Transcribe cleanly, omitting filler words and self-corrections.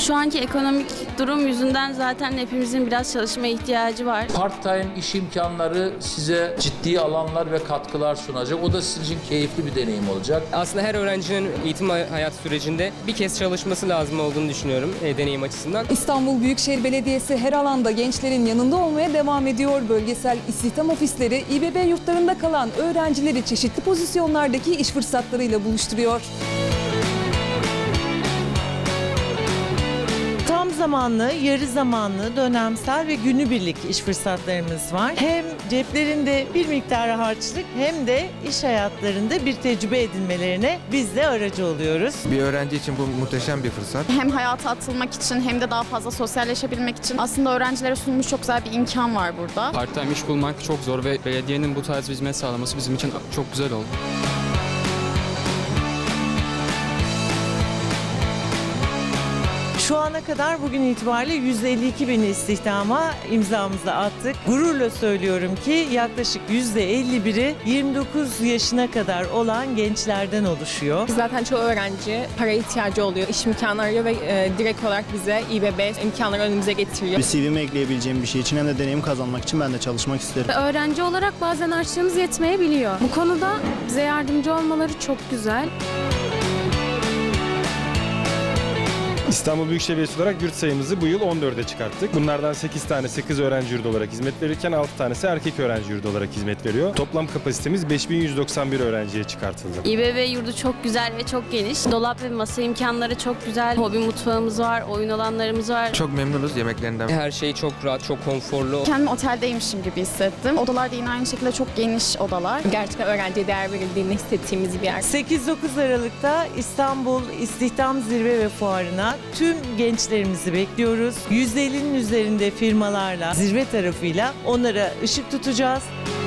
Şu anki ekonomik durum yüzünden zaten hepimizin biraz çalışma ihtiyacı var. Part-time iş imkanları size ciddi alanlar ve katkılar sunacak. O da sizin için keyifli bir deneyim olacak. Aslında her öğrencinin eğitim hayatı sürecinde bir kez çalışması lazım olduğunu düşünüyorum deneyim açısından. İstanbul Büyükşehir Belediyesi her alanda gençlerin yanında olmaya devam ediyor. Bölgesel istihdam ofisleri İBB yurtlarında kalan öğrencileri çeşitli pozisyonlardaki iş fırsatlarıyla buluşturuyor. Tam zamanlı, yarı zamanlı, dönemsel ve günübirlik iş fırsatlarımız var. Hem ceplerinde bir miktar harçlık hem de iş hayatlarında bir tecrübe edinmelerine biz de aracı oluyoruz. Bir öğrenci için bu muhteşem bir fırsat. Hem hayata atılmak için hem de daha fazla sosyalleşebilmek için aslında öğrencilere sunulmuş çok güzel bir imkan var burada. Part-time iş bulmak çok zor ve belediyenin bu tarz bir hizmet sağlaması bizim için çok güzel oldu. Şu ana kadar bugün itibariyle 152 bin istihdama imzamızı attık. Gururla söylüyorum ki yaklaşık %51'i 29 yaşına kadar olan gençlerden oluşuyor. Zaten çoğu öğrenci paraya ihtiyacı oluyor, iş imkanı arıyor ve direkt olarak bize İBB imkanları önümüze getiriyor. Bir CV'me ekleyebileceğim bir şey için hem de deneyim kazanmak için ben de çalışmak isterim. Öğrenci olarak bazen harçlığımız yetmeyebiliyor. Bu konuda bize yardımcı olmaları çok güzel. İstanbul Büyükşehir Belediyesi olarak yurt sayımızı bu yıl 14'e çıkarttık. Bunlardan 8 tanesi kız öğrenci yurdu olarak hizmet verirken 6 tanesi erkek öğrenci yurdu olarak hizmet veriyor. Toplam kapasitemiz 5191 öğrenciye çıkartıldı. İBB yurdu çok güzel ve çok geniş. Dolap ve masa imkanları çok güzel. Hobi mutfağımız var, oyun alanlarımız var. Çok memnunuz yemeklerinden. Her şey çok rahat, çok konforlu. Kendimi oteldeymişim gibi hissettim. Odalar da yine aynı şekilde çok geniş odalar. Gerçekten öğrenciye değer verildiğini hissettiğimiz bir yer. 8-9 Aralık'ta İstanbul İstihdam Zirve ve Fuarı'na tüm gençlerimizi bekliyoruz. 150'nin üzerinde firmalarla, zirve tarafıyla onlara ışık tutacağız.